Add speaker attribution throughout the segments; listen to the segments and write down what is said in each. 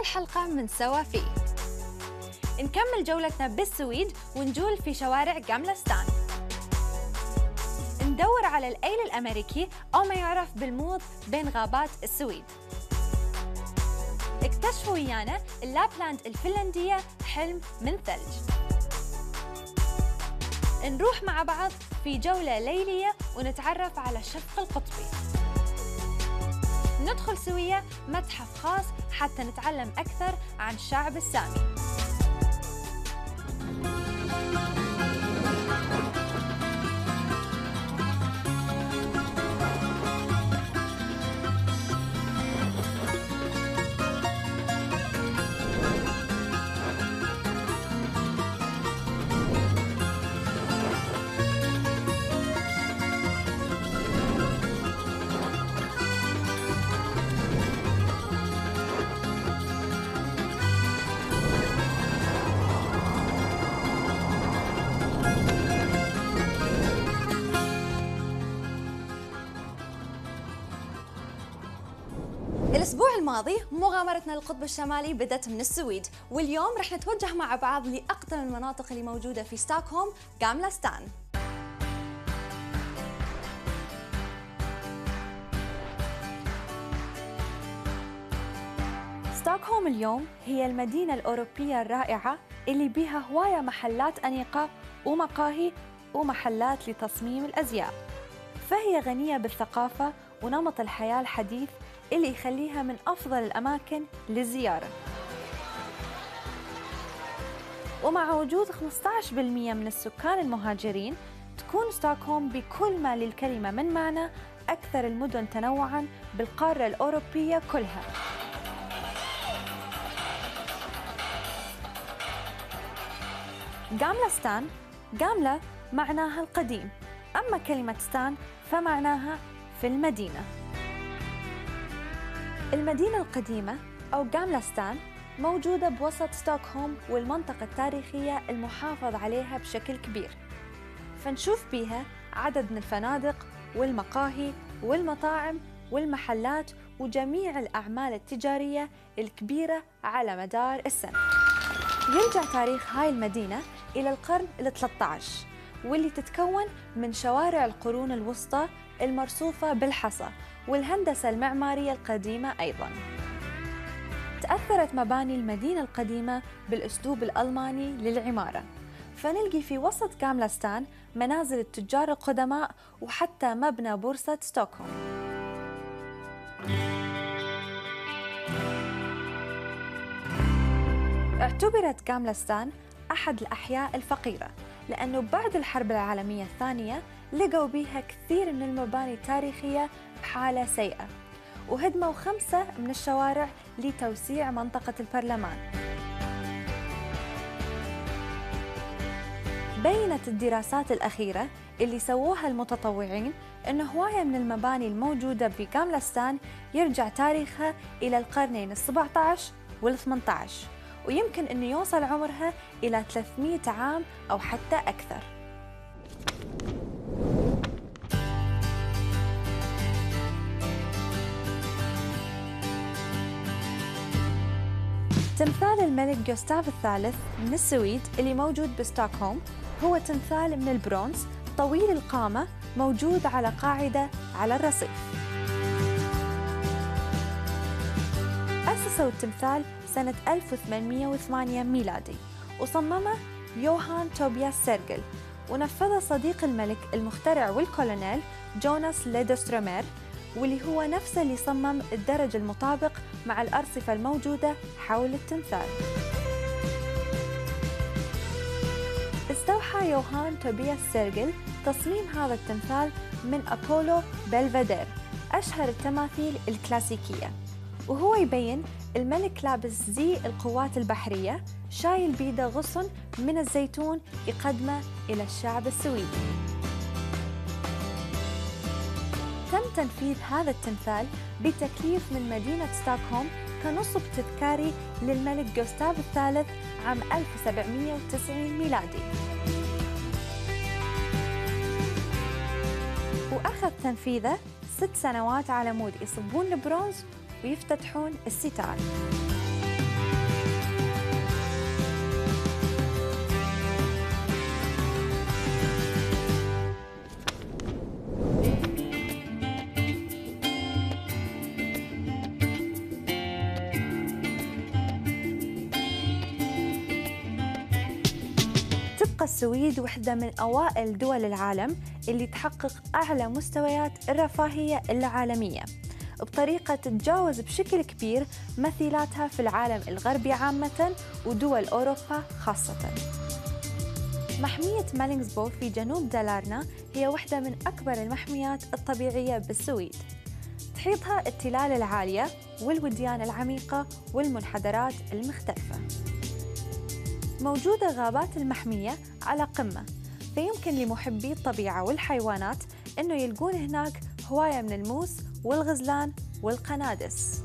Speaker 1: الحلقة من سوا فيه. نكمل جولتنا بالسويد ونجول في شوارع جاملا ستان. ندور على الأيل الأمريكي أو ما يعرف بالموض بين غابات السويد. اكتشفوا ويانا اللابلاند الفنلندية حلم من ثلج. نروح مع بعض في جولة ليلية ونتعرف على الشفق القطبي. ندخل سوية متحف خاص حتى نتعلم أكثر عن الشعب السامي. الأسبوع الماضي مغامرتنا للقطب الشمالي بدأت من السويد، واليوم رح نتوجه مع بعض لأقدم المناطق اللي موجودة في ستوكهولم، جاملا ستان. ستوكهولم اليوم هي المدينة الأوروبية الرائعة اللي بيها هواية محلات أنيقة ومقاهي ومحلات لتصميم الأزياء، فهي غنية بالثقافة ونمط الحياة الحديث اللي يخليها من أفضل الأماكن للزيارة. ومع وجود 15% من السكان المهاجرين، تكون ستوكهولم بكل ما للكلمة من معنى أكثر المدن تنوعاً بالقارة الأوروبية كلها. جاملا ستان، جاملا معناها القديم، أما كلمة ستان فمعناها في المدينة. المدينة القديمة أو جاملا ستان موجودة بوسط ستوكهولم والمنطقة التاريخية المحافظ عليها بشكل كبير، فنشوف بيها عدد من الفنادق والمقاهي والمطاعم والمحلات وجميع الأعمال التجارية الكبيرة على مدار السنة. يرجع تاريخ هاي المدينة إلى القرن ال13، واللي تتكون من شوارع القرون الوسطى المرصوفة بالحصى والهندسة المعمارية القديمة أيضاً. تأثرت مباني المدينة القديمة بالأسلوب الألماني للعمارة، فنلقي في وسط جاملا ستان منازل التجار القدماء وحتى مبنى بورصة ستوكهولم. اعتبرت جاملا ستان أحد الأحياء الفقيرة، لأنه بعد الحرب العالمية الثانية لقوا بيها كثير من المباني التاريخية بحالة سيئة، وهدموا 5 من الشوارع لتوسيع منطقة البرلمان. بينت الدراسات الأخيرة اللي سووها المتطوعين أن هواية من المباني الموجودة بجاملا ستان يرجع تاريخها إلى القرنين ال17 وال18، ويمكن أنه يوصل عمرها إلى 300 عام أو حتى أكثر. تمثال الملك جوستاف الثالث من السويد اللي موجود بستوكهولم هو تمثال من البرونز طويل القامة موجود على قاعدة على الرصيف. أسسوا التمثال سنة 1808 ميلادي، وصممه يوهان توبياس سيرجل، ونفذه صديق الملك المخترع والكولونيل جوناس ليدوسترومير، واللي هو نفسه اللي صمم الدرج المطابق مع الأرصفة الموجودة حول التمثال. استوحى يوهان توبياس سيرجل تصميم هذا التمثال من أبولو بلفادير، أشهر التماثيل الكلاسيكية، وهو يبين الملك لابس زي القوات البحرية شايل بيده غصن من الزيتون يقدمه إلى الشعب السويدي. تم تنفيذ هذا التمثال بتكليف من مدينة ستوكهولم كنصب تذكاري للملك جوستاف الثالث عام 1790 ميلادي. وأخذ تنفيذه 6 سنوات على مود يصبون البرونز ويفتتحون الستار. السويد واحدة من أوائل دول العالم اللي تحقق أعلى مستويات الرفاهية العالمية بطريقة تتجاوز بشكل كبير مثيلاتها في العالم الغربي عامة ودول أوروبا خاصة. محمية مالينغزبو في جنوب دالارنا هي واحدة من أكبر المحميات الطبيعية بالسويد. تحيطها التلال العالية والوديان العميقة والمنحدرات المختلفة. موجودة غابات المحمية على قمة، فيمكن لمحبي الطبيعة والحيوانات أنه يلقون هناك هواية من الموس والغزلان والقنادس.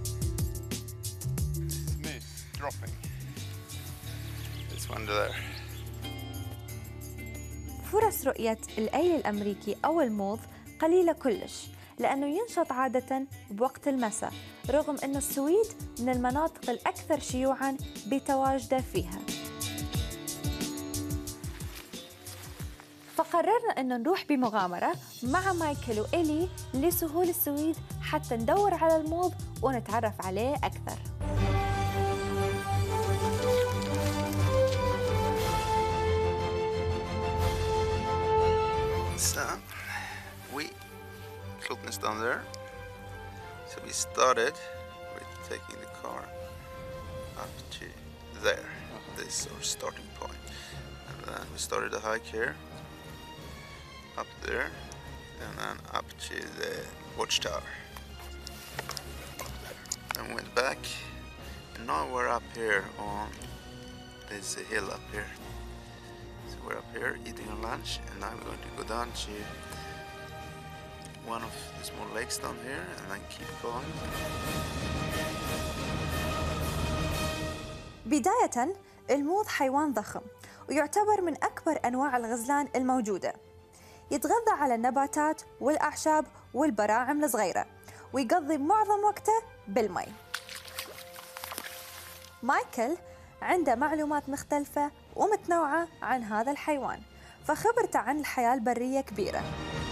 Speaker 1: فرص رؤية الأيل الأمريكي أو الموظ قليلة كلش، لأنه ينشط عادة بوقت المساء، رغم أن السويد من المناطق الأكثر شيوعاً بتواجده فيها. فقررنا أن نروح بمغامرة مع مايكل وإلي لسهول السويد حتى ندور على الموظ ونتعرف عليه أكثر.
Speaker 2: So we Klutness down there. So we started with taking the car up to there. This is our starting point. And then we started the hike here, up there, and then up to the watchtower. Then went back, and now we're up here on this hill up here. So we're up here eating our lunch, and now we're going to go down to one of the small lakes down here and then keep going.
Speaker 1: بداية، الموظ حيوان ضخم ويعتبر من أكبر أنواع الغزلان الموجودة. يتغذى على النباتات والأعشاب والبراعم الصغيرة، ويقضي معظم وقته بالمي. مايكل عنده معلومات مختلفة ومتنوعة عن هذا الحيوان، فخبرته عن الحياة البرية كبيرة.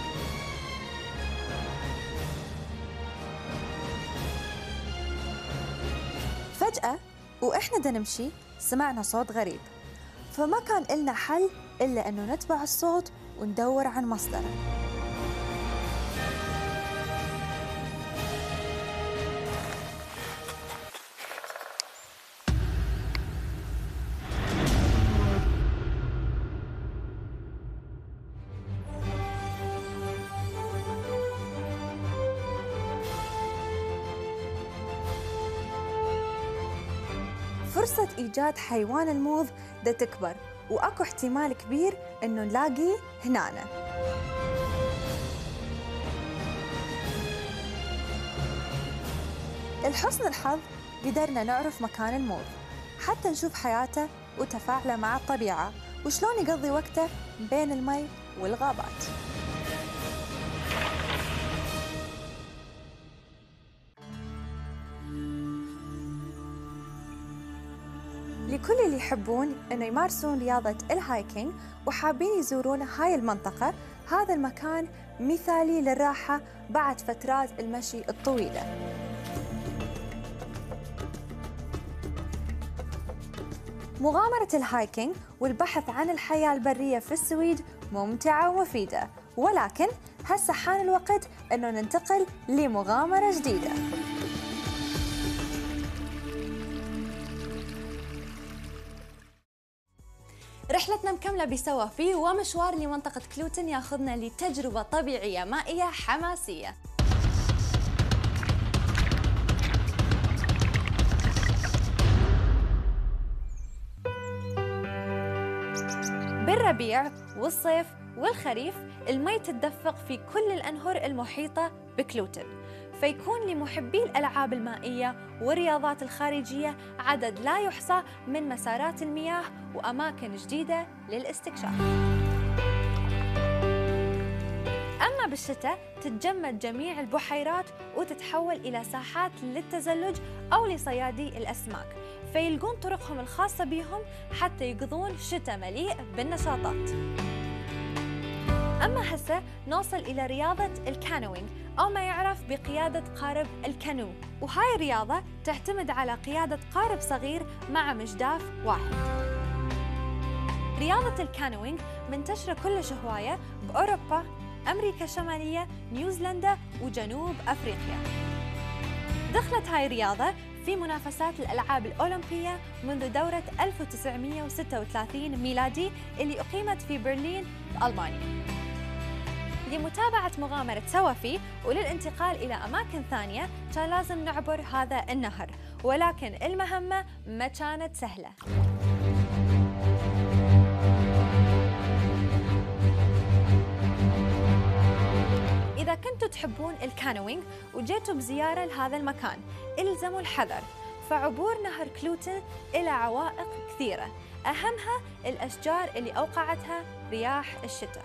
Speaker 1: فجأة وإحنا نمشي سمعنا صوت غريب، فما كان إلنا حل إلا أنه نتبع الصوت وندور عن مصدره. فرصة إيجاد حيوان الموظ دا تكبر، وأكو احتمال كبير إنه نلاقيه هنا. لحسن الحظ قدرنا نعرف مكان الموظ حتى نشوف حياته وتفاعله مع الطبيعة وشلون يقضي وقته بين المي والغابات. لكل اللي يحبون إنه يمارسون رياضة الهايكينج وحابين يزورون هاي المنطقة، هذا المكان مثالي للراحة بعد فترات المشي الطويلة. مغامرة الهايكينج والبحث عن الحياة البرية في السويد ممتعة ومفيدة، ولكن هسه حان الوقت إنه ننتقل لمغامرة جديدة. رحلتنا مكملة بسوافي ومشوار لمنطقة كلوتن ياخذنا لتجربة طبيعية مائية حماسية. بالربيع والصيف والخريف المي تتدفق في كل الأنهر المحيطة بكلوتن، فيكون لمحبي الألعاب المائية والرياضات الخارجية عدد لا يحصى من مسارات المياه وأماكن جديدة للاستكشاف. أما بالشتاء تتجمد جميع البحيرات وتتحول إلى ساحات للتزلج أو لصيادي الأسماك، فيلقون طرقهم الخاصة بهم حتى يقضون شتاء مليء بالنشاطات. أما هسه نوصل إلى رياضة الكانوينج أو ما يعرف بقيادة قارب الكانو، وهاي الرياضة تعتمد على قيادة قارب صغير مع مجداف واحد. رياضة الكانوينج منتشرة كلش هواية بأوروبا، أمريكا الشمالية، نيوزيلندا وجنوب أفريقيا. دخلت هاي الرياضة في منافسات الألعاب الأولمبية منذ دورة 1936 ميلادي اللي أقيمت في برلين بألمانيا. لمتابعة مغامرة سوافي وللانتقال إلى أماكن ثانية كان لازم نعبر هذا النهر، ولكن المهمة ما كانت سهلة. إذا كنتوا تحبون الكانوينج وجيتوا بزيارة لهذا المكان، إلزموا الحذر، فعبور نهر كلوتن إلى عوائق كثيرة، أهمها الأشجار اللي أوقعتها رياح الشتاء.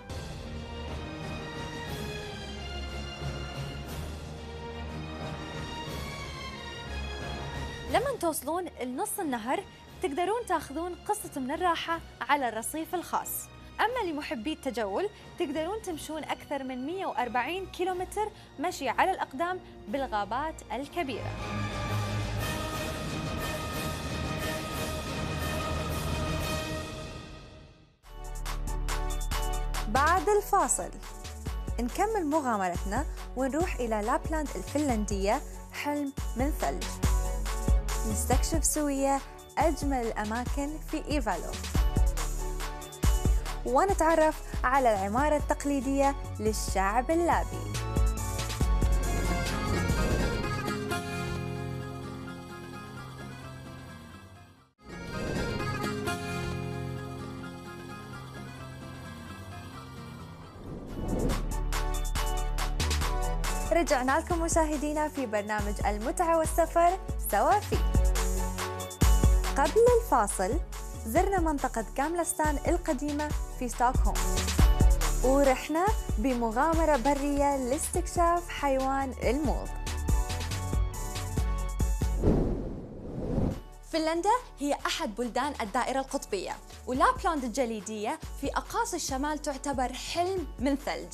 Speaker 1: لما توصلون لنص النهر تقدرون تاخذون قسط من الراحة على الرصيف الخاص. أما لمحبي التجول تقدرون تمشون أكثر من 140 كيلومتر مشي على الأقدام بالغابات الكبيرة. بعد الفاصل نكمل مغامرتنا ونروح إلى لابلاند الفنلندية، حلم من ثلج. نستكشف سويا أجمل الأماكن في إيفالو ونتعرف على العمارة التقليدية للشعب اللابي. رجعنا لكم مشاهدينا في برنامج المتعة والسفر سوا فيه. قبل الفاصل زرنا منطقة غاملستان القديمة في ستوكهولم، ورحنا بمغامرة برية لاستكشاف حيوان الموظ. فنلندا هي أحد بلدان الدائرة القطبية، ولابلاند الجليدية في أقاصي الشمال تعتبر حلم من ثلج.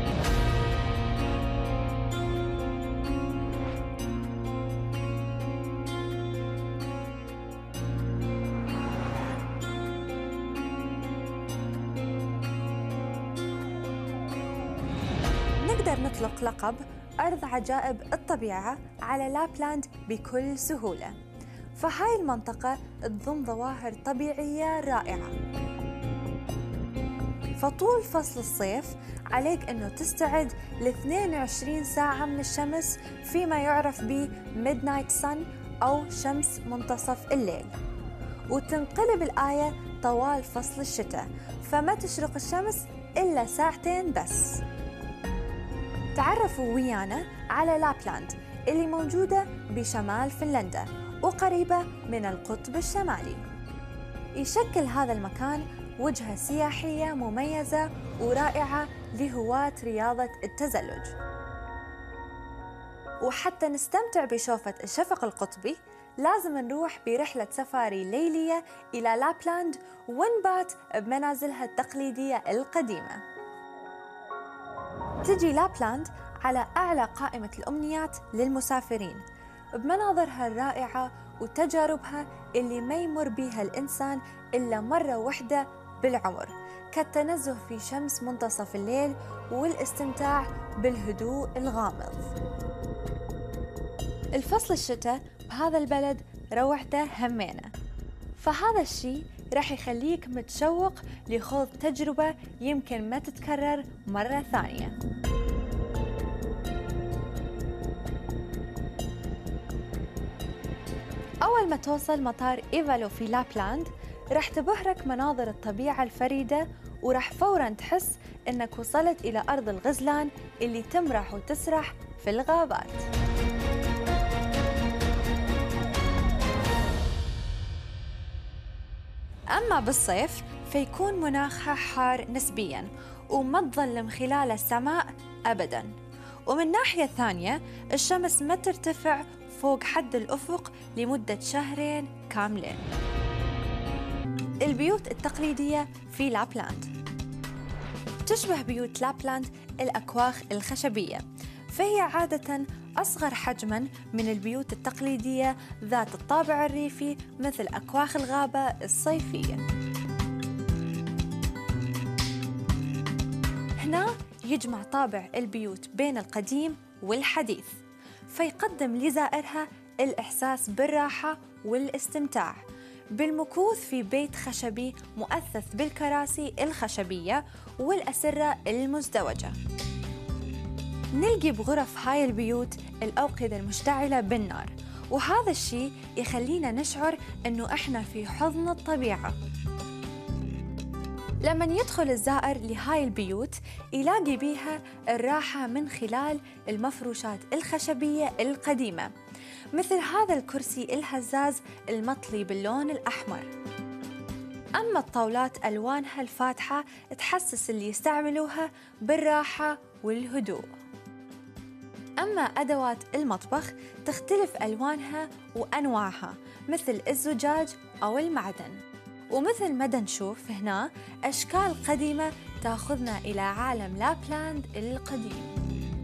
Speaker 1: نقدر نطلق لقب أرض عجائب الطبيعة على لابلاند بكل سهولة، فهاي المنطقة تضم ظواهر طبيعية رائعة. فطول فصل الصيف عليك أنه تستعد ل 22 ساعة من الشمس فيما يعرف ب Midnight Sun أو شمس منتصف الليل، وتنقلب الآية طوال فصل الشتاء، فما تشرق الشمس إلا ساعتين بس. تعرفوا ويانا على لابلاند اللي موجودة بشمال فنلندا وقريبة من القطب الشمالي. يشكل هذا المكان وجهة سياحية مميزة ورائعة لهواة رياضة التزلج. وحتى نستمتع بشوفة الشفق القطبي لازم نروح برحلة سفاري ليلية إلى لابلاند ونبات بمنازلها التقليدية القديمة. تجي لابلاند على أعلى قائمة الأمنيات للمسافرين بمناظرها الرائعة وتجاربها اللي ما يمر بيها الإنسان إلا مرة واحدة بالعمر، كالتنزه في شمس منتصف الليل والاستمتاع بالهدوء الغامض. الفصل الشتاء بهذا البلد روعته همينة، فهذا الشيء راح يخليك متشوق لخوض تجربة يمكن ما تتكرر مرة ثانية. أول ما توصل مطار إيفالو في لابلاند راح تبهرك مناظر الطبيعة الفريدة، وراح فوراً تحس إنك وصلت إلى أرض الغزلان اللي تمرح وتسرح في الغابات. أما بالصيف فيكون مناخها حار نسبياً وما تظلم خلال السماء أبداً، ومن ناحية ثانية الشمس ما ترتفع فوق حد الأفق لمدة شهرين كاملين. البيوت التقليدية في لابلاند تشبه بيوت لابلاند الأكواخ الخشبية، فهي عادة أصغر حجماً من البيوت التقليدية ذات الطابع الريفي مثل أكواخ الغابة الصيفية. هنا يجمع طابع البيوت بين القديم والحديث، فيقدم لزائرها الإحساس بالراحة والاستمتاع بالمكوث في بيت خشبي مؤثث بالكراسي الخشبية والأسرة المزدوجة. نلقي بغرف هاي البيوت الأوقدة المشتعلة بالنار، وهذا الشيء يخلينا نشعر إنه إحنا في حضن الطبيعة. لما يدخل الزائر لهاي البيوت يلاقي بيها الراحة من خلال المفروشات الخشبية القديمة، مثل هذا الكرسي الهزاز المطلي باللون الأحمر. أما الطاولات ألوانها الفاتحة تحسس اللي يستعملوها بالراحة والهدوء. أما أدوات المطبخ تختلف ألوانها وأنواعها مثل الزجاج أو المعدن، ومثل ما نشوف هنا أشكال قديمة تأخذنا إلى عالم لابلاند القديم.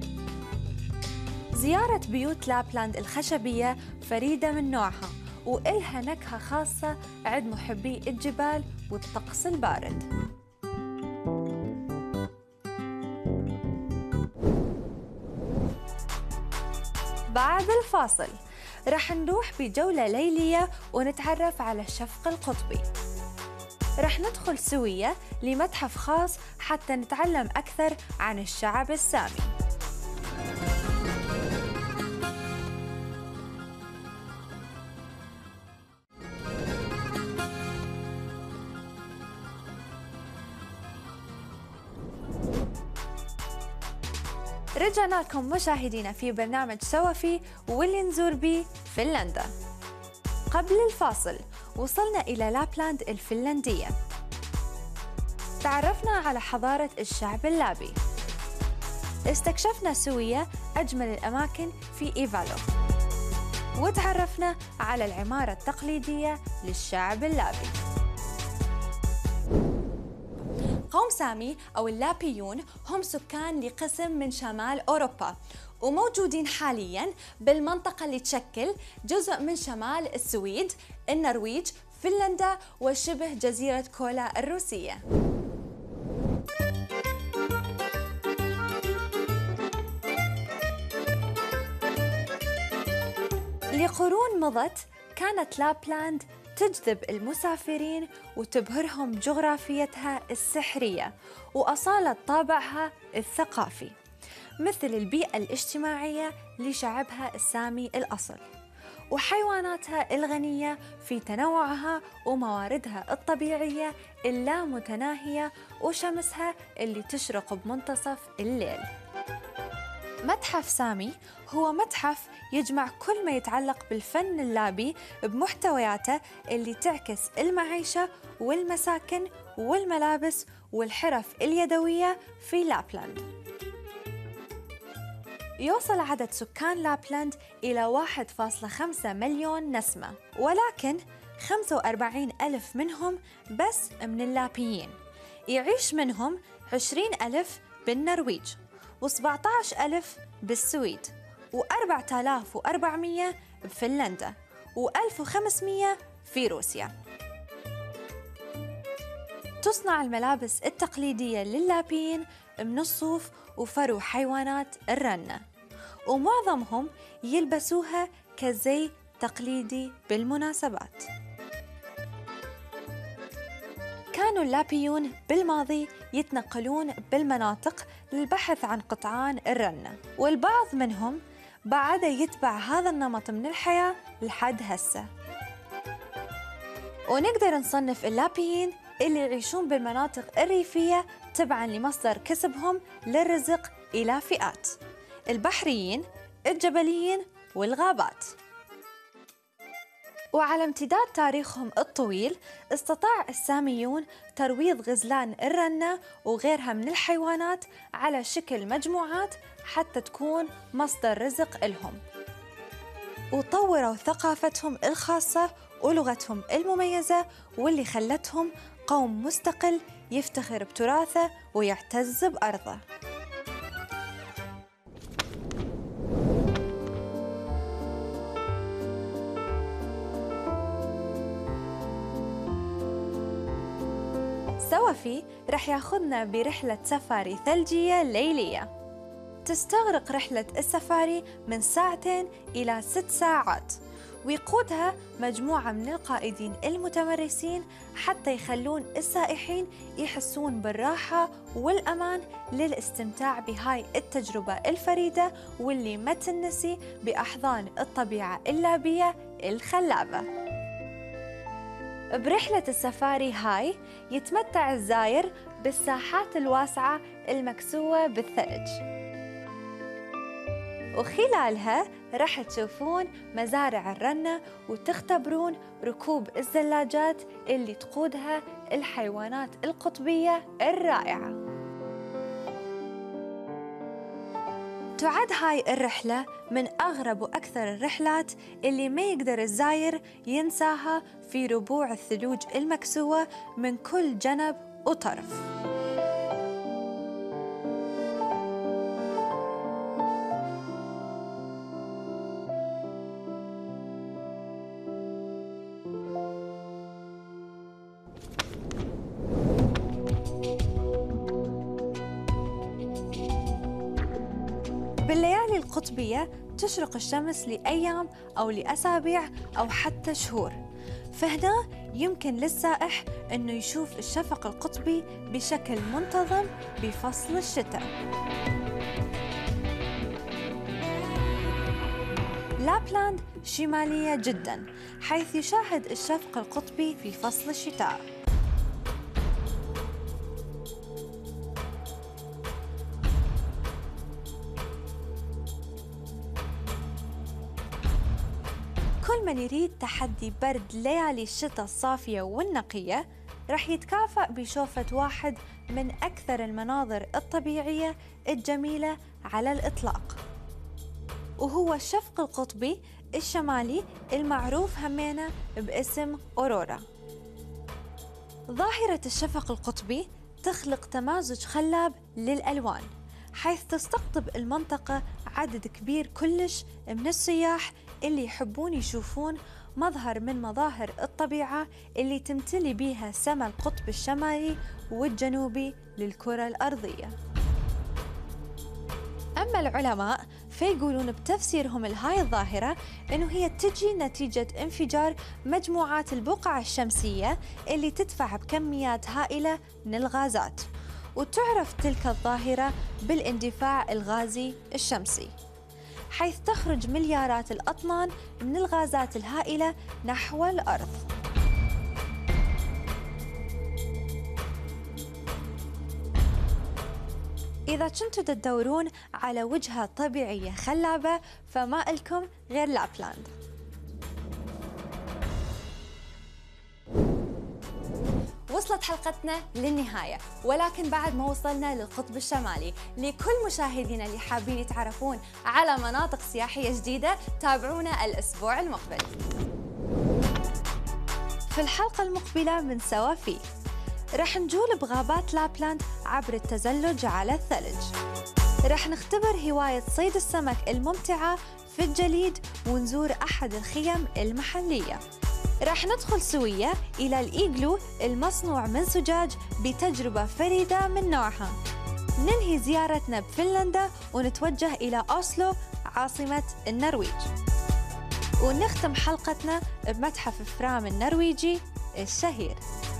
Speaker 1: زيارة بيوت لابلاند الخشبية فريدة من نوعها، وإلها نكهة خاصة عند محبي الجبال والطقس البارد. بعد الفاصل رح نروح بجولة ليلية ونتعرف على الشفق القطبي. رح ندخل سوية لمتحف خاص حتى نتعلم أكثر عن الشعب السامي. رجعنا لكم مشاهدينا في برنامج سوا فيه واللي نزور بيه فنلندا. قبل الفاصل وصلنا إلى لابلاند الفنلندية، تعرفنا على حضارة الشعب اللابي، استكشفنا سوية أجمل الأماكن في إيفالو، وتعرفنا على العمارة التقليدية للشعب اللابي. قوم سامي أو اللابيون هم سكان لقسم من شمال أوروبا، وموجودين حالياً بالمنطقة اللي تشكل جزء من شمال السويد، النرويج، فنلندا وشبه جزيرة كولا الروسية. لقرون مضت كانت لابلاند تجذب المسافرين وتبهرهم بجغرافيتها السحرية وأصالة طابعها الثقافي، مثل البيئة الاجتماعية لشعبها السامي الأصل، وحيواناتها الغنية في تنوعها ومواردها الطبيعية اللامتناهية وشمسها اللي تشرق بمنتصف الليل. متحف سامي هو متحف يجمع كل ما يتعلق بالفن اللابي بمحتوياته اللي تعكس المعيشة والمساكن والملابس والحرف اليدوية في لابلاند. يوصل عدد سكان لابلاند إلى 1.5 مليون نسمة، ولكن 45,000 منهم بس من اللابيين، يعيش منهم 20,000 بالنرويج و17,000 بالسويد و4,400 بفنلندا و1,500 في روسيا. تصنع الملابس التقليدية لللابيين من الصوف وفرو حيوانات الرنة، ومعظمهم يلبسوها كزي تقليدي بالمناسبات. كانوا اللابيون بالماضي يتنقلون بالمناطق للبحث عن قطعان الرنة، والبعض منهم بعد يتبع هذا النمط من الحياة لحد هسه. ونقدر نصنف اللابيين اللي يعيشون بالمناطق الريفية تبعاً لمصدر كسبهم للرزق إلى فئات: البحريين، الجبليين، والغابات. وعلى امتداد تاريخهم الطويل استطاع الساميون ترويض غزلان الرنة وغيرها من الحيوانات على شكل مجموعات حتى تكون مصدر رزق لهم، وطوروا ثقافتهم الخاصة ولغتهم المميزة واللي خلتهم قوم مستقل يفتخر بتراثه ويعتز بأرضه. سوا سوافي رح ياخذنا برحلة سفاري ثلجية ليلية. تستغرق رحلة السفاري من 2 إلى 6 ساعات، ويقودها مجموعة من القائدين المتمرسين حتى يخلون السائحين يحسون بالراحة والأمان للاستمتاع بهاي التجربة الفريدة واللي ما تنسي بأحضان الطبيعة اللابية الخلابة. برحلة السفاري هاي يتمتع الزاير بالساحات الواسعة المكسوة بالثلج، وخلالها رح تشوفون مزارع الرنة وتختبرون ركوب الزلاجات اللي تقودها الحيوانات القطبية الرائعة. تعد هاي الرحلة من أغرب وأكثر الرحلات اللي ما يقدر الزاير ينساها في ربوع الثلوج المكسوة من كل جنب وطرف. بالليالي القطبية تشرق الشمس لأيام أو لأسابيع أو حتى شهور، فهنا يمكن للسائح أنه يشوف الشفق القطبي بشكل منتظم بفصل الشتاء. لابلاند شمالية جداً، حيث يشاهد الشفق القطبي في فصل الشتاء. كل من يريد تحدي برد ليالي الشتاء الصافية والنقية رح يتكافأ بشوفة واحد من أكثر المناظر الطبيعية الجميلة على الإطلاق، وهو الشفق القطبي الشمالي المعروف همينة باسم أورورا. ظاهرة الشفق القطبي تخلق تمازج خلاب للألوان، حيث تستقطب المنطقة عدد كبير كلش من السياح اللي يحبون يشوفون مظهر من مظاهر الطبيعة اللي تمتلي بيها سما القطب الشمالي والجنوبي للكرة الأرضية. أما العلماء فيقولون بتفسيرهم لهاي الظاهرة إنه هي تجي نتيجة انفجار مجموعات البقع الشمسية اللي تدفع بكميات هائلة من الغازات، وتعرف تلك الظاهرة بالاندفاع الغازي الشمسي، حيث تخرج مليارات الأطنان من الغازات الهائلة نحو الأرض. إذا كنتوا تدورون على وجهة طبيعية خلابة فما إلكم غير لابلاند. وصلت حلقتنا للنهاية، ولكن بعد ما وصلنا للقطب الشمالي، لكل مشاهدينا اللي حابين يتعرفون على مناطق سياحية جديدة تابعونا الأسبوع المقبل. في الحلقة المقبلة من سوافي رح نجول بغابات لابلاند عبر التزلج على الثلج، رح نختبر هواية صيد السمك الممتعة في الجليد ونزور أحد الخيم المحلية، رح ندخل سوية إلى الإيغلو المصنوع من زجاج بتجربة فريدة من نوعها، ننهي زيارتنا بفنلندا ونتوجه إلى أوسلو عاصمة النرويج، ونختم حلقتنا بمتحف فرام النرويجي الشهير.